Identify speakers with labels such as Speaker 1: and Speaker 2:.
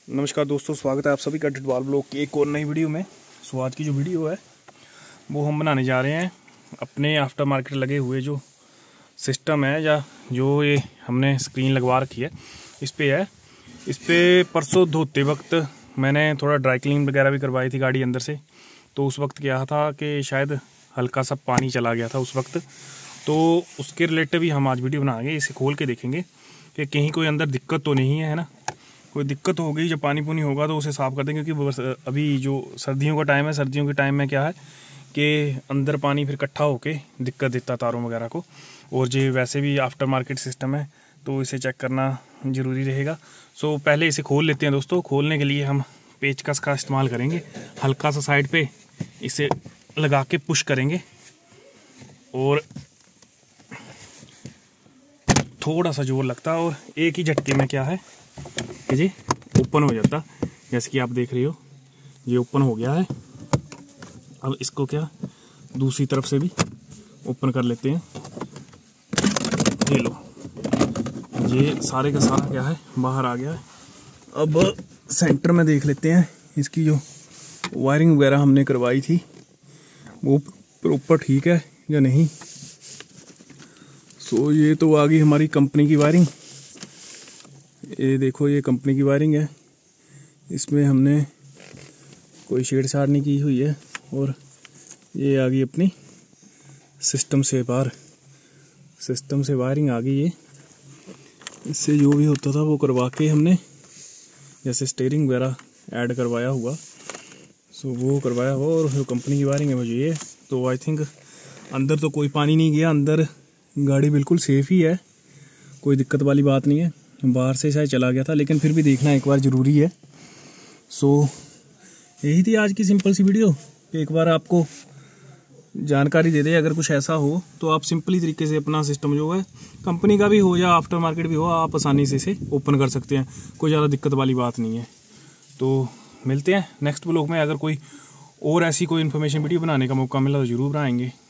Speaker 1: नमस्कार दोस्तों, स्वागत है आप सभी का टिटवाल ब्लॉग की एक और नई वीडियो में। सो आज की जो वीडियो है वो हम बनाने जा रहे हैं अपने आफ्टर मार्केट लगे हुए जो सिस्टम है या जो ये हमने स्क्रीन लगवा रखी है इस पे परसों धोते वक्त मैंने थोड़ा ड्राई क्लीन वगैरह भी करवाई थी गाड़ी अंदर से। तो उस वक्त क्या था कि शायद हल्का सा पानी चला गया था उस वक्त, तो उसके रिलेटेड भी हम आज वीडियो बनाएंगे। इसे खोल के देखेंगे कि कहीं कोई अंदर दिक्कत तो नहीं है ना। कोई दिक्कत हो गई, जब पानी पुनी होगा तो उसे साफ़ कर देंगे, क्योंकि अभी जो सर्दियों का टाइम है, सर्दियों के टाइम में क्या है कि अंदर पानी फिर इकट्ठा होके दिक्कत देता तारों वगैरह को। और जो वैसे भी आफ्टर मार्केट सिस्टम है तो इसे चेक करना ज़रूरी रहेगा। सो पहले इसे खोल लेते हैं दोस्तों। खोलने के लिए हम पेचकस का इस्तेमाल करेंगे। हल्का सा साइड पे इसे लगा के पुश करेंगे और थोड़ा सा जोर लगता है और एक ही झटके में क्या है कि जी ओपन हो जाता। जैसे कि आप देख रहे हो ये ओपन हो गया है। अब इसको क्या दूसरी तरफ से भी ओपन कर लेते हैं। ये लो, ये सारे का सारा क्या है बाहर आ गया है। अब सेंटर में देख लेते हैं इसकी जो वायरिंग वगैरह हमने करवाई थी वो प्रॉपर ठीक है या नहीं। सो ये तो आ गई हमारी कंपनी की वायरिंग। ये देखो, ये कंपनी की वायरिंग है, इसमें हमने कोई छेड़छाड़ नहीं की हुई है। और ये आ गई अपनी सिस्टम से बाहर, सिस्टम से वायरिंग आ गई। ये इससे जो भी होता था वो करवा के हमने, जैसे स्टीयरिंग वगैरह ऐड करवाया हुआ, सो वो करवाया हुआ। और जो कंपनी की वायरिंग है मुझे ये, तो आई थिंक अंदर तो कोई पानी नहीं गया, अंदर गाड़ी बिल्कुल सेफ ही है, कोई दिक्कत वाली बात नहीं है। बाहर से शायद चला गया था, लेकिन फिर भी देखना एक बार ज़रूरी है। सो यही थी आज की सिंपल सी वीडियो। एक बार आपको जानकारी दे दे, अगर कुछ ऐसा हो तो आप सिंपली तरीके से अपना सिस्टम जो है कंपनी का भी हो या आफ्टर मार्केट भी हो, आप आसानी से इसे ओपन कर सकते हैं। कोई ज़्यादा दिक्कत वाली बात नहीं है। तो मिलते हैं नेक्स्ट ब्लॉग में। अगर कोई और ऐसी कोई इन्फॉर्मेशन वीडियो बनाने का मौका मिला तो ज़रूर बनाएंगे।